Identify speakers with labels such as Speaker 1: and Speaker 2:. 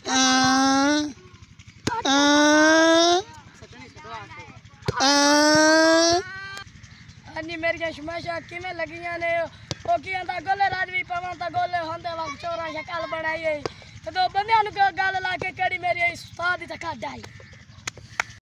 Speaker 1: अन्नी मेरिया शमाशा किमें लगियां ने ओ की आंदा गोले राजवी पवन ता गोले होंदे वक्त चोरा शक्ल बनाई तो बंदियां नु गल ला के केड़ी मेरी उस्ताद दी तक आई।